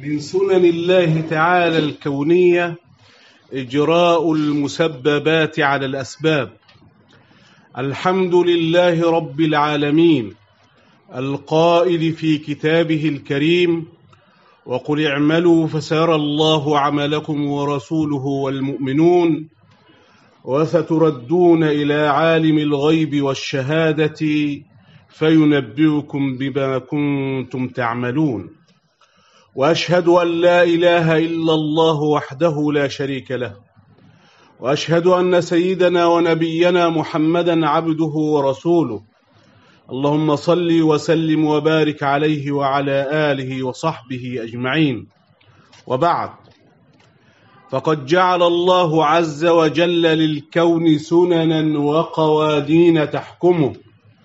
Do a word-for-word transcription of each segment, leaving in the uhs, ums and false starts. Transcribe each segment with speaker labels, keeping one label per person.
Speaker 1: من سنن الله تعالى الكونية إجراء المسببات على الأسباب. الحمد لله رب العالمين القائل في كتابه الكريم: وقل اعملوا فسيرى الله عملكم ورسوله والمؤمنون وستردون إلى عالم الغيب والشهادة فينبئكم بما كنتم تعملون. وأشهد أن لا إله إلا الله وحده لا شريك له، وأشهد أن سيدنا ونبينا محمدا عبده ورسوله. اللهم صل وسلم وبارك عليه وعلى آله وصحبه أجمعين. وبعد، فقد جعل الله عز وجل للكون سننا وقوانين تحكمه،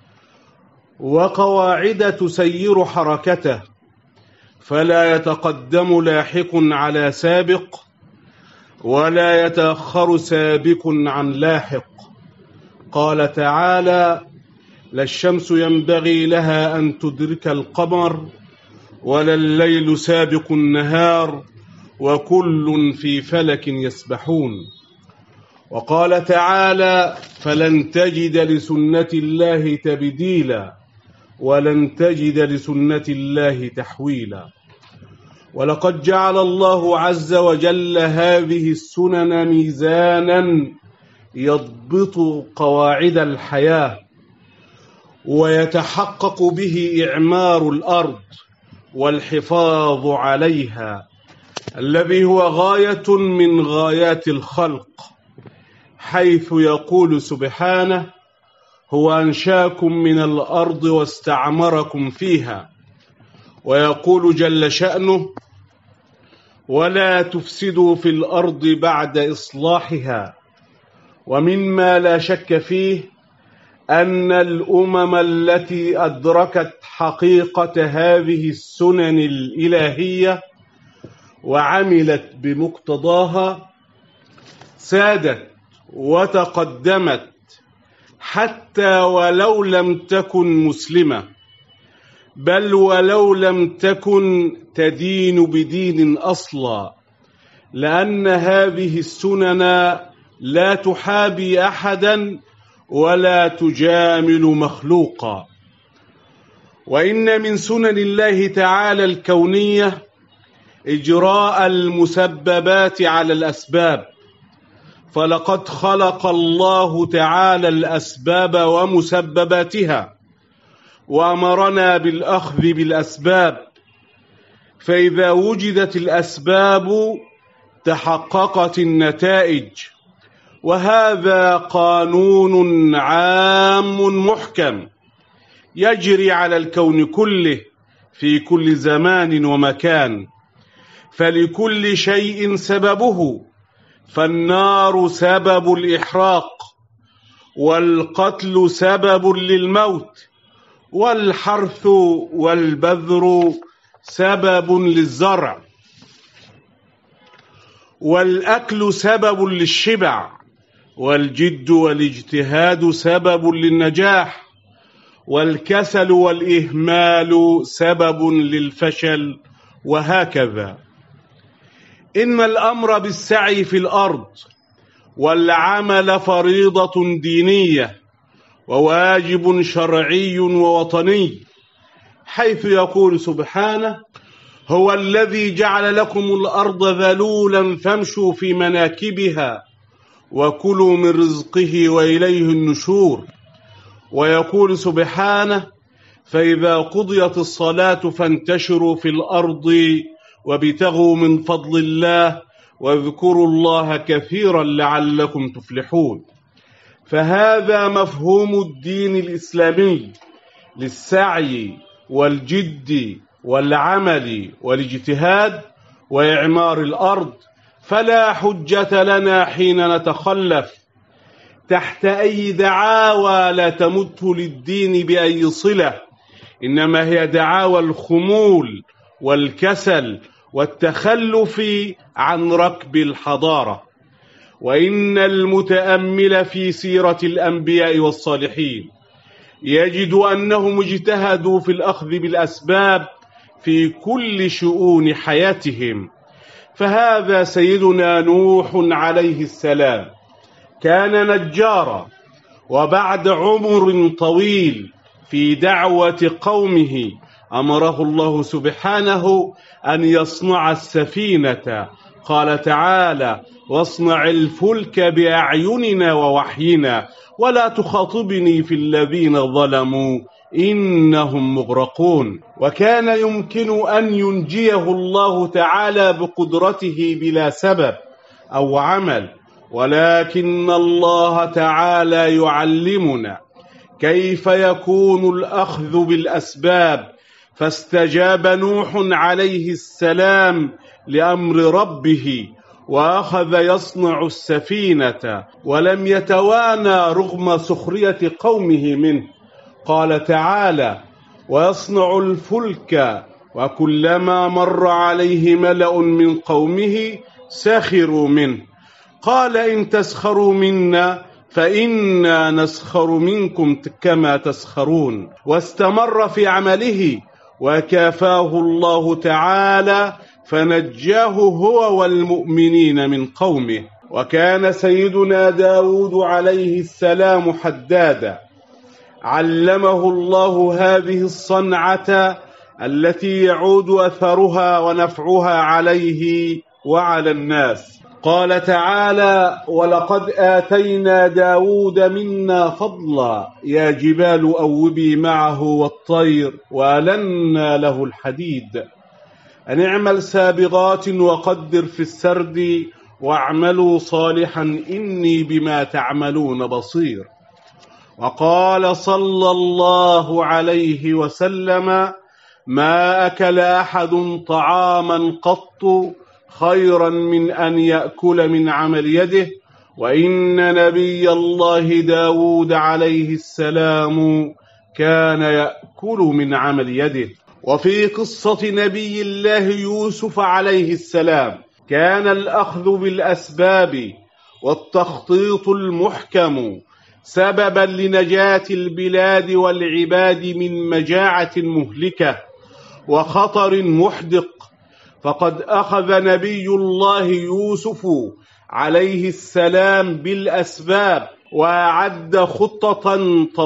Speaker 1: وقواعد تسير حركته، فلا يتقدم لاحق على سابق، ولا يتأخر سابق عن لاحق. قال تعالى: لا الشمس ينبغي لها أن تدرك القمر، ولا الليل سابق النهار، وكل في فلك يسبحون. وقال تعالى: فلن تجد لسنة الله تبديلا، ولن تجد لسنة الله تحويلا. ولقد جعل الله عز وجل هذه السنن ميزانا يضبط قواعد الحياة، ويتحقق به إعمار الأرض والحفاظ عليها، الذي هو غاية من غايات الخلق، حيث يقول سبحانه: هو أنشاكم من الأرض واستعمركم فيها. ويقول جل شأنه: ولا تفسدوا في الأرض بعد إصلاحها. ومما لا شك فيه أن الأمم التي أدركت حقيقة هذه السنن الإلهية وعملت بمقتضاها سادت وتقدمت، حتى ولو لم تكن مسلمة، بل ولو لم تكن تدين بدين أصلا، لأن هذه السنن لا تحابي أحدا ولا تجامل مخلوقا. وإن من سنن الله تعالى الكونية إجراء المسببات على الأسباب، فلقد خلق الله تعالى الأسباب ومسبباتها، وأمرنا بالأخذ بالأسباب، فإذا وجدت الأسباب تحققت النتائج. وهذا قانون عام محكم يجري على الكون كله في كل زمان ومكان، فلكل شيء سببه، فالنار سبب الإحراق، والقتل سبب للموت، والحرث والبذر سبب للزرع، والأكل سبب للشبع، والجد والاجتهاد سبب للنجاح، والكسل والإهمال سبب للفشل، وهكذا. إن الأمر بالسعي في الأرض والعمل فريضة دينية وواجب شرعي ووطني، حيث يقول سبحانه: هو الذي جعل لكم الأرض ذلولا فامشوا في مناكبها وكلوا من رزقه وإليه النشور. ويقول سبحانه: فإذا قضيت الصلاة فانتشروا في الأرض وابتغوا من فضل الله واذكروا الله كثيرا لعلكم تفلحون. فهذا مفهوم الدين الإسلامي للسعي والجد والعمل والاجتهاد وإعمار الأرض، فلا حجة لنا حين نتخلف تحت أي دعاوى لا تمت للدين بأي صلة، إنما هي دعاوى الخمول والكسل والتخلف عن ركب الحضارة. وإن المتأمل في سيرة الأنبياء والصالحين يجد أنهم اجتهدوا في الأخذ بالأسباب في كل شؤون حياتهم. فهذا سيدنا نوح عليه السلام كان نجارا، وبعد عمر طويل في دعوة قومه أمره الله سبحانه أن يصنع السفينة. قال تعالى: واصنع الفلك بأعيننا ووحينا ولا تخاطبني في الذين ظلموا إنهم مغرقون. وكان يمكن أن ينجيه الله تعالى بقدرته بلا سبب أو عمل، ولكن الله تعالى يعلمنا كيف يكون الأخذ بالأسباب. فاستجاب نوح عليه السلام لأمر ربه وأخذ يصنع السفينة، ولم يتوانى رغم سخرية قومه منه. قال تعالى: ويصنع الفلك وكلما مر عليه ملأ من قومه سخروا منه قال إن تسخروا منا فإنا نسخر منكم كما تسخرون. واستمر في عمله وكافاه الله تعالى فنجاه هو والمؤمنين من قومه. وكان سيدنا داود عليه السلام حدادا، علمه الله هذه الصنعة التي يعود أثرها ونفعها عليه وعلى الناس. قال تعالى: ولقد آتينا داود منا فضلا يا جبال أوبي معه والطير وألنا له الحديد أن اعمل سابغات وقدر في السرد واعملوا صالحا إني بما تعملون بصير. وقال صلى الله عليه وسلم: ما أكل أحد طعاما قط خيرا من أن يأكل من عمل يده، وإن نبي الله داود عليه السلام كان يأكل من عمل يده. وفي قصة نبي الله يوسف عليه السلام كان الأخذ بالأسباب والتخطيط المحكم سببا لنجاة البلاد والعباد من مجاعة مهلكة وخطر محدق. فقد أخذ نبي الله يوسف عليه السلام بالأسباب وأعد خطة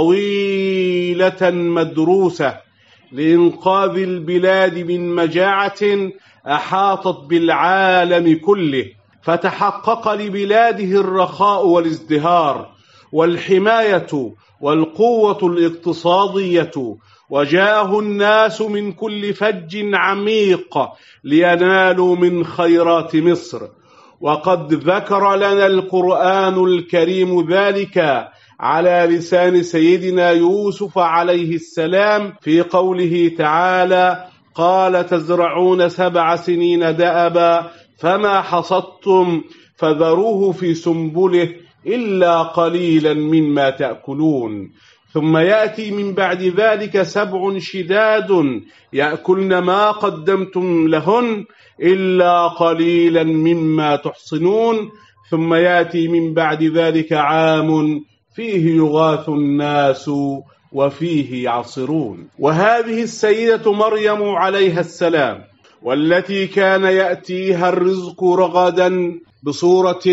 Speaker 1: طويلة مدروسة لإنقاذ البلاد من مجاعة أحاطت بالعالم كله، فتحقق لبلاده الرخاء والازدهار والحماية والقوة الاقتصادية، وجاءه الناس من كل فج عميق لينالوا من خيرات مصر. وقد ذكر لنا القرآن الكريم ذلك على لسان سيدنا يوسف عليه السلام في قوله تعالى: قال تزرعون سبع سنين دأبا فما حصدتم فذروه في سنبله إلا قليلا مما تأكلون ثم يأتي من بعد ذلك سبع شداد يأكلن ما قدمتم لهن إلا قليلا مما تحصنون ثم يأتي من بعد ذلك عام فيه يغاث الناس وفيه يعصرون. وهذه السيدة مريم عليها السلام والتي كان يأتيها الرزق رغدا بصورة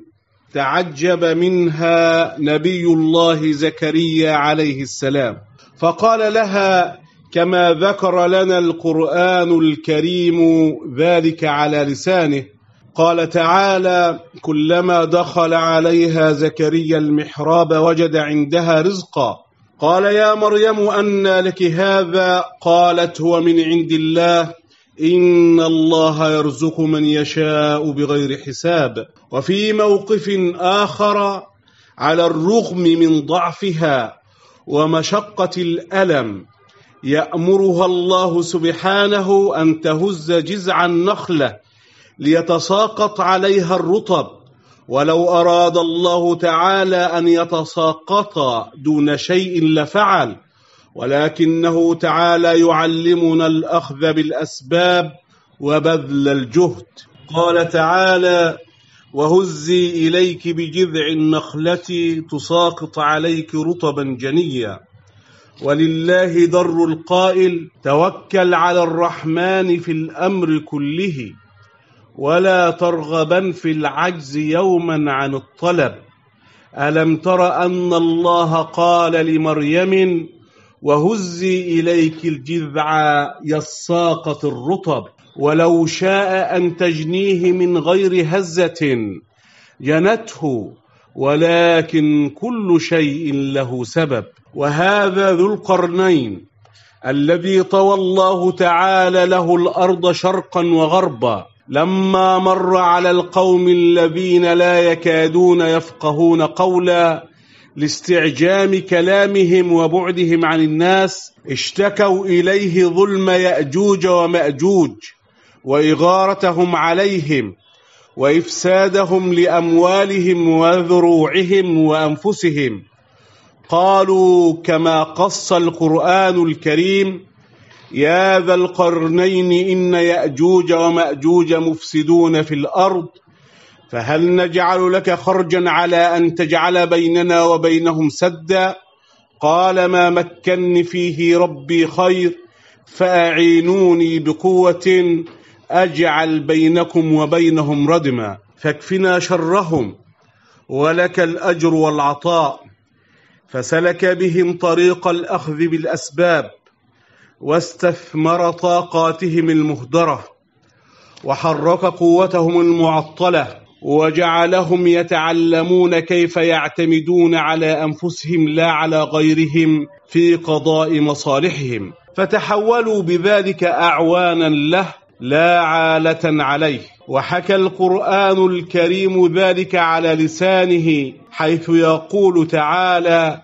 Speaker 1: تعجب منها نبي الله زكريا عليه السلام، فقال لها كما ذكر لنا القرآن الكريم ذلك على لسانه. قال تعالى: كلما دخل عليها زكريا المحراب وجد عندها رزقا قال يا مريم أنى لك هذا؟ قالت هو من عند الله إن الله يرزق من يشاء بغير حساب. وفي موقف آخر على الرغم من ضعفها ومشقة الألم يأمرها الله سبحانه أن تهز جذع النخلة ليتساقط عليها الرطب، ولو أراد الله تعالى أن يتساقط دون شيء لفعل، ولكنه تعالى يعلمنا الأخذ بالأسباب وبذل الجهد. قال تعالى: وهزي إليك بجذع النخلة تساقط عليك رطبا جنيا. ولله در القائل: توكل على الرحمن في الأمر كله ولا ترغبا في العجز يوما عن الطلب. ألم تر أن الله قال لمريم: وهزي إليك الجذع يساقط الرطب، ولو شاء أن تجنيه من غير هزة جنته، ولكن كل شيء له سبب. وهذا ذو القرنين الذي طوى الله تعالى له الأرض شرقا وغربا، لما مر على القوم الذين لا يكادون يفقهون قولا لاستعجام كلامهم وبعدهم عن الناس، اشتكوا إليه ظلم يأجوج ومأجوج وإغارتهم عليهم وإفسادهم لأموالهم وذروعهم وأنفسهم. قالوا كما قص القرآن الكريم: يا ذا القرنين إن يأجوج ومأجوج مفسدون في الأرض، فهل نجعل لك خرجا على أن تجعل بيننا وبينهم سدا؟ قال: ما مكنني فيه ربي خير، فأعينوني بقوة أجعل بينكم وبينهم ردما، فاكفنا شرهم ولك الأجر والعطاء. فسلك بهم طريق الأخذ بالأسباب، واستثمر طاقاتهم المهدرة، وحرك قوتهم المعطلة، وجعلهم يتعلمون كيف يعتمدون على أنفسهم لا على غيرهم في قضاء مصالحهم، فتحولوا بذلك أعوانا له لا عالة عليه. وحكى القرآن الكريم ذلك على لسانه، حيث يقول تعالى: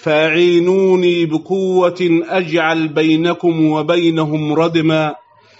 Speaker 1: فأعينوني بقوة أجعل بينكم وبينهم ردما،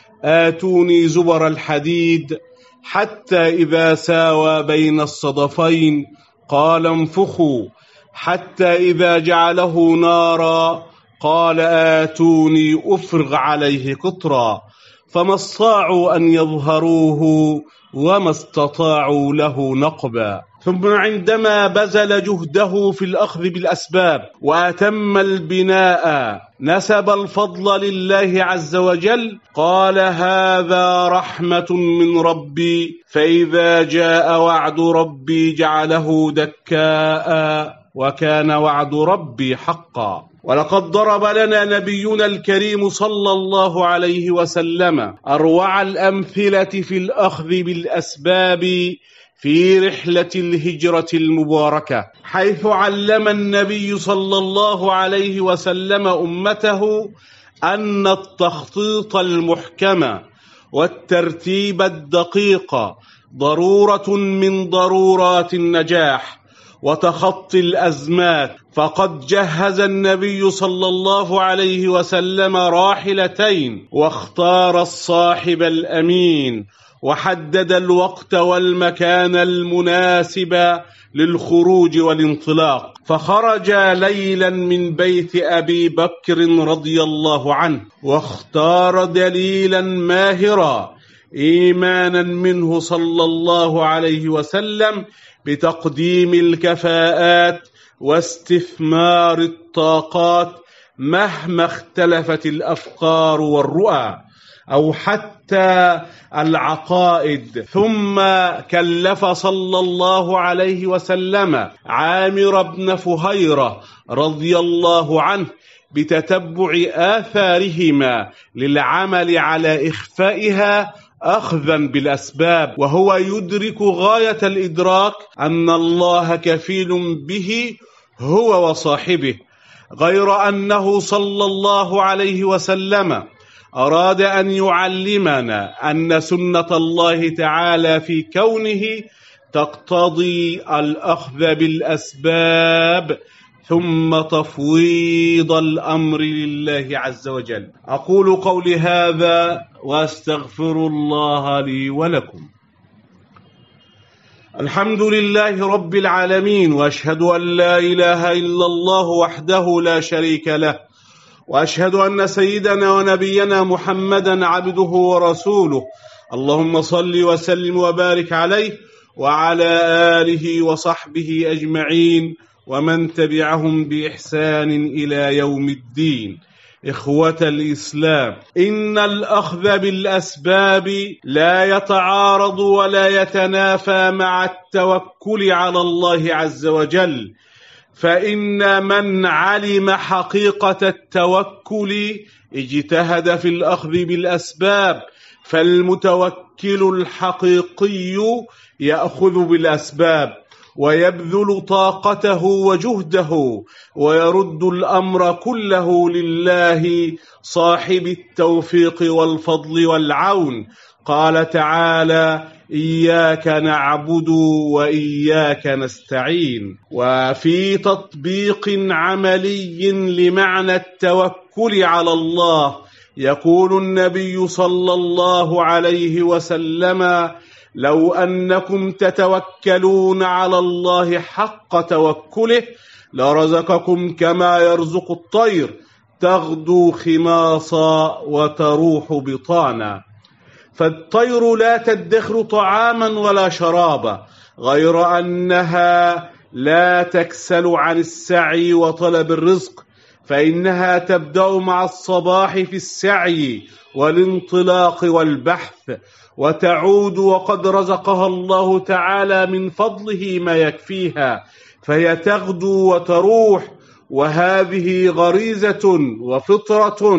Speaker 1: آتوني زبر الحديد حتى إذا ساوى بين الصدفين قال انفخوا، حتى إذا جعله نارا قال آتوني أفرغ عليه قطرا، فما استطاعوا أن يظهروه وما استطاعوا له نقبا. ثم عندما بذل جهده في الأخذ بالأسباب وأتم البناء نسب الفضل لله عز وجل، قال: هذا رحمة من ربي، فإذا جاء وعد ربي جعله دكاء، وكان وعد ربي حقا. ولقد ضرب لنا نبينا الكريم صلى الله عليه وسلم أروع الأمثلة في الأخذ بالأسباب في رحلة الهجرة المباركة، حيث علم النبي صلى الله عليه وسلم أمته أن التخطيط المحكم والترتيب الدقيق ضرورة من ضرورات النجاح وتخطي الأزمات. فقد جهز النبي صلى الله عليه وسلم راحلتين، واختار الصاحب الأمين، وحدد الوقت والمكان المناسب للخروج والانطلاق، فخرج ليلا من بيت أبي بكر رضي الله عنه، واختار دليلا ماهرا إيمانا منه صلى الله عليه وسلم بتقديم الكفاءات واستثمار الطاقات مهما اختلفت الأفكار والرؤى أو حتى العقائد. ثم كلف صلى الله عليه وسلم عامر بن فهيرة رضي الله عنه بتتبع آثارهما للعمل على إخفائها أخذا بالأسباب، وهو يدرك غاية الإدراك أن الله كفيل به هو وصاحبه، غير أنه صلى الله عليه وسلم أراد أن يعلمنا أن سنة الله تعالى في كونه تقتضي الأخذ بالأسباب ثم تفويض الأمر لله عز وجل. أقول قولي هذا وأستغفر الله لي ولكم. الحمد لله رب العالمين، وأشهد أن لا إله إلا الله وحده لا شريك له، وأشهد أن سيدنا ونبينا محمدا عبده ورسوله. اللهم صل وسلم وبارك عليه وعلى آله وصحبه أجمعين، ومن تبعهم بإحسان إلى يوم الدين. إخوة الإسلام، إن الأخذ بالأسباب لا يتعارض ولا يتنافى مع التوكل على الله عز وجل، فإن من علم حقيقة التوكل اجتهد في الأخذ بالأسباب، فالمتوكل الحقيقي يأخذ بالأسباب ويبذل طاقته وجهده ويرد الأمر كله لله صاحب التوفيق والفضل والعون. قال تعالى: إياك نعبد وإياك نستعين. وفي تطبيق عملي لمعنى التوكل على الله يقول النبي صلى الله عليه وسلم: لو أنكم تتوكلون على الله حق توكله لرزقكم كما يرزق الطير تغدو خماصا وتروح بطانا. فالطير لا تدخر طعاما ولا شرابا، غير أنها لا تكسل عن السعي وطلب الرزق، فإنها تبدأ مع الصباح في السعي والانطلاق والبحث، وتعود وقد رزقها الله تعالى من فضله ما يكفيها، فهي تغدو وتروح. وهذه غريزة وفطرة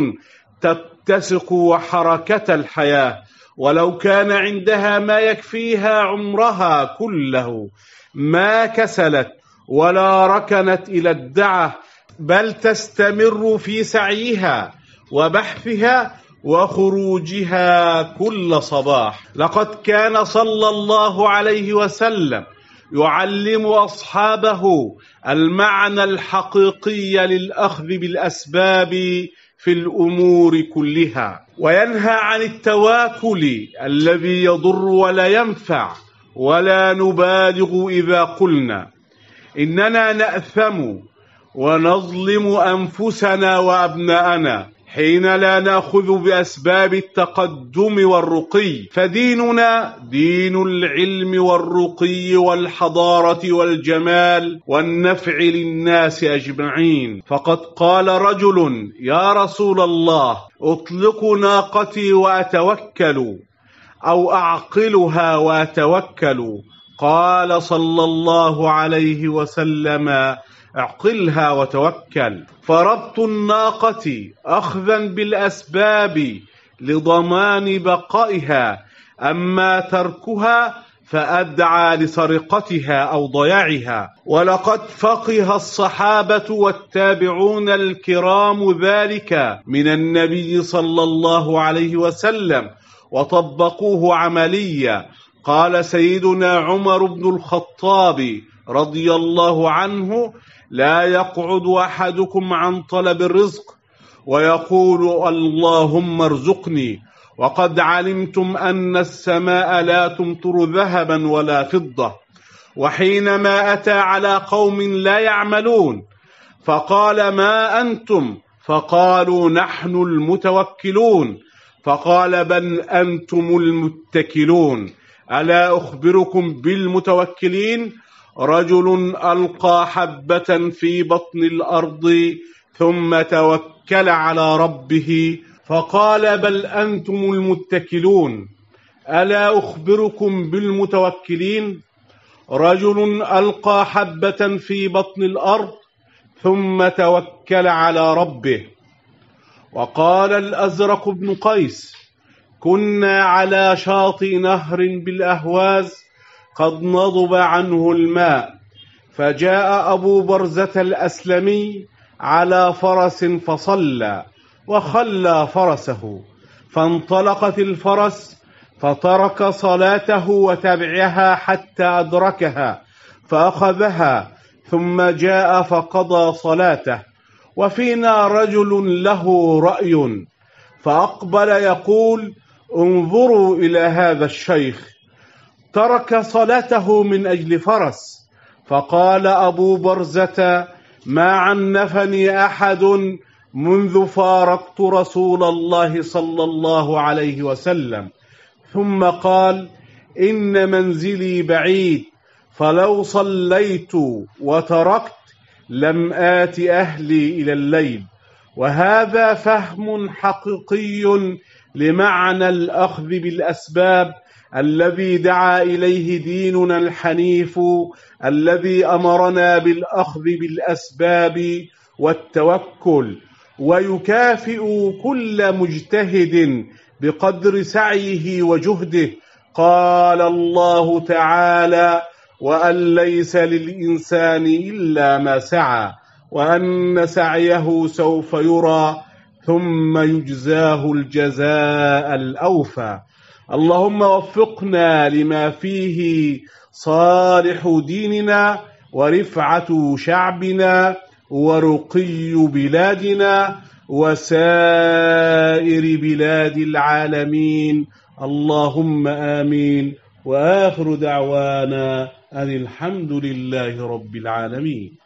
Speaker 1: تتسق حركة الحياة، ولو كان عندها ما يكفيها عمرها كله ما كسلت ولا ركنت إلى الدعة، بل تستمر في سعيها وبحثها وخروجها كل صباح. لقد كان صلى الله عليه وسلم يعلم أصحابه المعنى الحقيقي للأخذ بالأسباب في الأمور كلها، وينهى عن التواكل الذي يضر ولا ينفع، ولا نبالغ إذا قلنا إننا نأثم ونظلم أنفسنا وأبناءنا حين لا نأخذ بأسباب التقدم والرقي، فديننا دين العلم والرقي والحضارة والجمال والنفع للناس أجمعين. فقد قال رجل: يا رسول الله، أطلق ناقتي وأتوكل، أو أعقلها وأتوكل؟ قال صلى الله عليه وسلم: اعقلها وتوكل. فربط الناقة أخذا بالأسباب لضمان بقائها، أما تركها فأدعى لسرقتها أو ضياعها. ولقد فقه الصحابة والتابعون الكرام ذلك من النبي صلى الله عليه وسلم وطبقوه عمليا. قال سيدنا عمر بن الخطاب رضي الله عنه: لا يقعد أحدكم عن طلب الرزق ويقول اللهم ارزقني وقد علمتم أن السماء لا تمطر ذهبا ولا فضة. وحينما أتى على قوم لا يعملون فقال: ما أنتم؟ فقالوا: نحن المتوكلون. فقال: بل أنتم المتكلون. ألا أخبركم بالمتوكلين؟ رجل ألقى حبة في بطن الأرض ثم توكل على ربه فقال: بل أنتم المتكلون. ألا أخبركم بالمتوكلين؟ رجل ألقى حبة في بطن الأرض ثم توكل على ربه. وقال الأزرق بن قيس: كنا على شاطئ نهر بالأهواز قد نضب عنه الماء، فجاء أبو برزة الأسلمي على فرس فصلى وخلى فرسه، فانطلقت الفرس فترك صلاته وتبعها حتى أدركها فأخذها، ثم جاء فقضى صلاته. وفينا رجل له رأي فأقبل يقول: انظروا إلى هذا الشيخ ترك صلاته من أجل فرس. فقال أبو برزة: ما عنفني أحد منذ فارقت رسول الله صلى الله عليه وسلم. ثم قال: إن منزلي بعيد، فلو صليت وتركت لم آت أهلي إلى الليل. وهذا فهم حقيقي لمعنى الأخذ بالأسباب الذي دعا إليه ديننا الحنيف، الذي أمرنا بالأخذ بالأسباب والتوكل، ويكافئ كل مجتهد بقدر سعيه وجهده. قال الله تعالى: وأن ليس للإنسان إلا ما سعى وأن سعيه سوف يرى ثم يجزاه الجزاء الأوفى. اللهم وفقنا لما فيه صالح ديننا ورفعة شعبنا ورقي بلادنا وسائر بلاد العالمين. اللهم آمين. وآخر دعوانا أن الحمد لله رب العالمين.